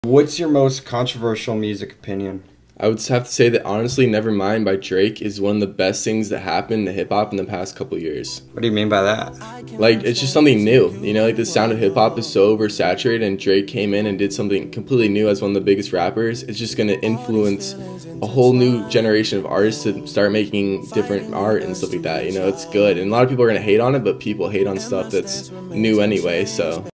What's your most controversial music opinion? I would have to say that honestly, Nevermind by Drake is one of the best things that happened to hip hop in the past couple years. What do you mean by that? Like, it's just something new, you know, like the sound of hip hop is so oversaturated and Drake came in and did something completely new as one of the biggest rappers. It's just going to influence a whole new generation of artists to start making different art and stuff like that. You know, it's good. And a lot of people are going to hate on it, but people hate on stuff that's new anyway, so.